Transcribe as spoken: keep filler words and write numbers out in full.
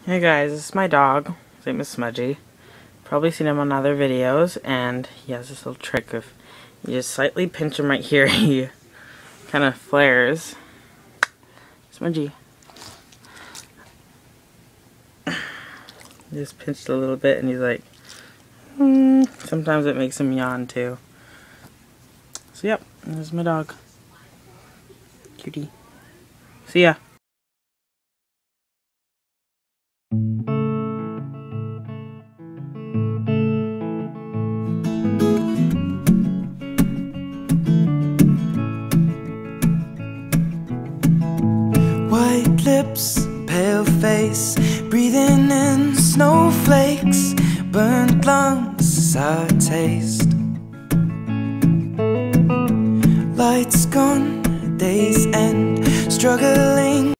Hey guys, this is my dog. His name is Smudgy. Probably seen him on other videos, and he has this little trick of you just slightly pinch him right here, he kind of flares. Smudgy. Just pinched a little bit and he's like, hmm. Sometimes it makes him yawn too. So yep, there's my dog. Cutie. See ya. White lips, pale face, breathing in snowflakes, burnt lungs is our taste. Lights gone, days end, struggling